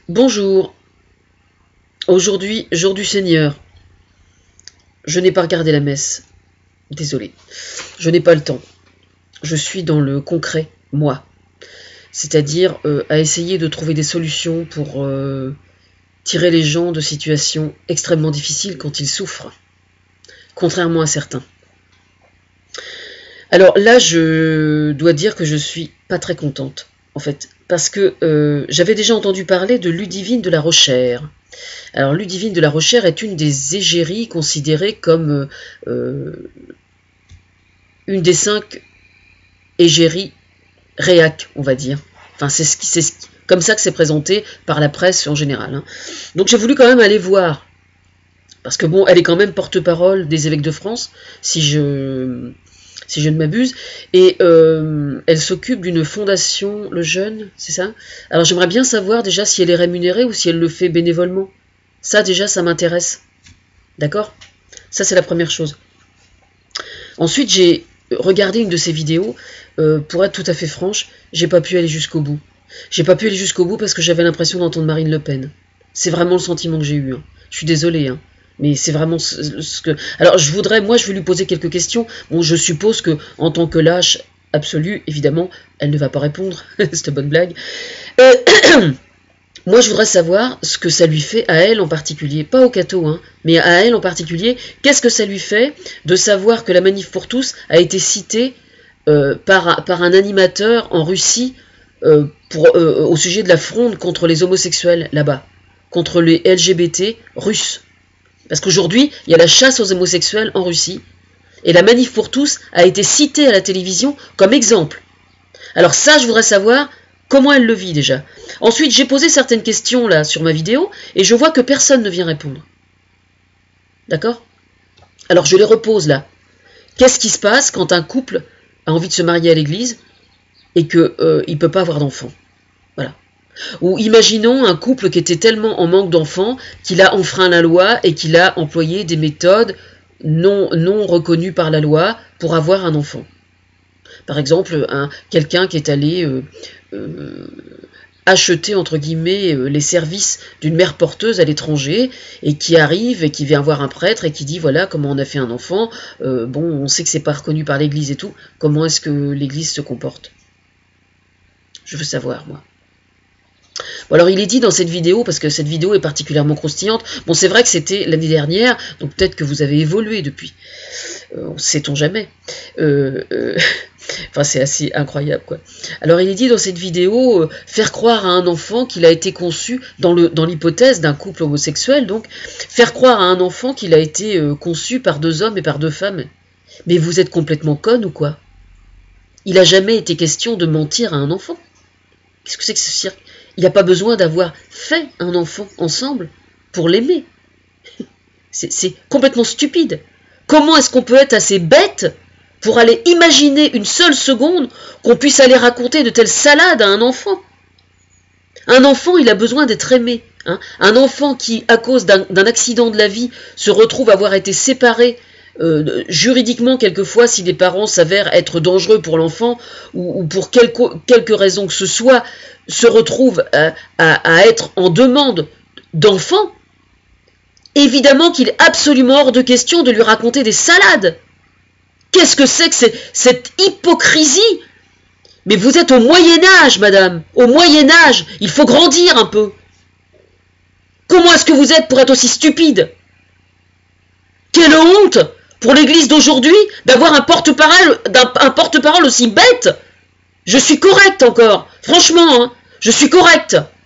Bonjour, aujourd'hui, jour du Seigneur. Je n'ai pas regardé la messe. Désolé, je n'ai pas le temps. Je suis dans le concret, moi. C'est-à-dire à essayer de trouver des solutions pour tirer les gens de situations extrêmement difficiles quand ils souffrent. Contrairement à certains. Alors là, je dois dire que je suis pas très contente, en fait. Parce que j'avais déjà entendu parler de Ludivine de la Rochère. Alors Ludivine de la Rochère est une des égéries considérées comme une des 5 égéries réac, on va dire. Enfin, c'est comme ça que c'est présenté par la presse en général. Hein. Donc j'ai voulu quand même aller voir. Parce que bon, elle est quand même porte-parole des évêques de France, si je ne m'abuse, et elle s'occupe d'une fondation, Le Jeune, c'est ça? Alors j'aimerais bien savoir déjà si elle est rémunérée ou si elle le fait bénévolement. Ça déjà, ça m'intéresse. D'accord? Ça c'est la première chose. Ensuite, j'ai regardé une de ses vidéos, pour être tout à fait franche, j'ai pas pu aller jusqu'au bout. J'ai pas pu aller jusqu'au bout parce que j'avais l'impression d'entendre Marine Le Pen. C'est vraiment le sentiment que j'ai eu. Hein. Je suis désolée, hein. Mais c'est vraiment ce que... Alors, je vais lui poser quelques questions. Bon, je suppose que, en tant que lâche absolue, évidemment, elle ne va pas répondre. Cette bonne blague. Moi, je voudrais savoir ce que ça lui fait à elle en particulier. Pas au catho, hein, mais à elle en particulier. Qu'est-ce que ça lui fait de savoir que la Manif pour tous a été citée par un animateur en Russie au sujet de la fronde contre les homosexuels là-bas, contre les LGBT russes. Parce qu'aujourd'hui, il y a la chasse aux homosexuels en Russie, et la Manif pour tous a été citée à la télévision comme exemple. Alors ça, je voudrais savoir comment elle le vit déjà. Ensuite, j'ai posé certaines questions là sur ma vidéo, et je vois que personne ne vient répondre. D'accord? Alors je les repose là. Qu'est-ce qui se passe quand un couple a envie de se marier à l'église et qu'il ne peut pas avoir d'enfants? Voilà. Ou imaginons un couple qui était tellement en manque d'enfants qu'il a enfreint la loi et qu'il a employé des méthodes non reconnues par la loi pour avoir un enfant. Par exemple, quelqu'un qui est allé acheter, entre guillemets, les services d'une mère porteuse à l'étranger et qui arrive et qui vient voir un prêtre et qui dit voilà comment on a fait un enfant, bon on sait que c'est pas reconnu par l'église et tout, comment est-ce que l'église se comporte? Je veux savoir, moi. Bon, alors il est dit dans cette vidéo, parce que cette vidéo est particulièrement croustillante, bon c'est vrai que c'était l'année dernière, donc peut-être que vous avez évolué depuis, sait-on jamais, enfin c'est assez incroyable quoi. Alors il est dit dans cette vidéo, faire croire à un enfant qu'il a été conçu, dans l'hypothèse d'un couple homosexuel, donc, faire croire à un enfant qu'il a été conçu par 2 hommes et par 2 femmes. Mais vous êtes complètement conne ou quoi? Il n'a jamais été question de mentir à un enfant. Qu'est-ce que c'est que ce cirque? Il n'y a pas besoin d'avoir fait un enfant ensemble pour l'aimer. C'est complètement stupide. Comment est-ce qu'on peut être assez bête pour aller imaginer une seule seconde qu'on puisse aller raconter de telles salades à un enfant? Un enfant, il a besoin d'être aimé. Hein. Un enfant qui, à cause d'un accident de la vie, se retrouve avoir été séparé juridiquement, quelquefois, si les parents s'avèrent être dangereux pour l'enfant ou pour quelque raison que ce soit, se retrouve à être en demande d'enfant, évidemment qu'il est absolument hors de question de lui raconter des salades. Qu'est-ce que c'est que cette hypocrisie? Mais vous êtes au Moyen-Âge, madame. Au Moyen-Âge, il faut grandir un peu. Comment est-ce que vous êtes pour être aussi stupide? Quelle honte pour l'Église d'aujourd'hui d'avoir un porte-parole aussi bête. Je suis correcte encore. Franchement, hein, je suis correcte.